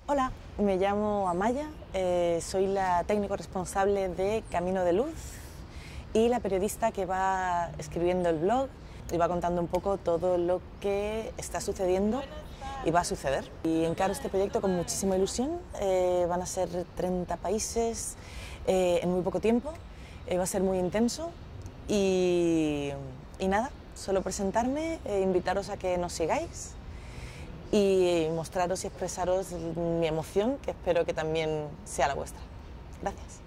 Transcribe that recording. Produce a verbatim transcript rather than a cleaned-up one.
Hola, me llamo Amaya, eh, soy la técnico responsable de Camino de Luz y la periodista que va escribiendo el blog y va contando un poco todo lo que está sucediendo y va a suceder. Y encaro este proyecto con muchísima ilusión, eh, van a ser treinta países eh, en muy poco tiempo, eh, va a ser muy intenso y, y nada, solo presentarme, eh, invitaros a que nos sigáis y mostraros y expresaros mi emoción, que espero que también sea la vuestra. Gracias.